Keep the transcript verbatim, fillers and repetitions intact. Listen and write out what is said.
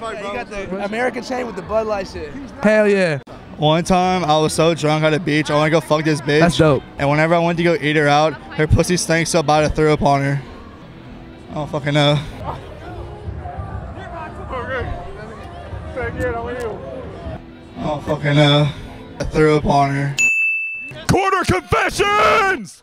fuck, bro. You got the American chain with the Bud Light shit. Hell yeah. One time, I was so drunk at the beach, I want to go fuck this bitch. That's dope. And whenever I went to go eat her out, her pussy stank so bad I threw up on her. I don't fucking know. I don't fucking know. I threw up on her. Quarter confessions!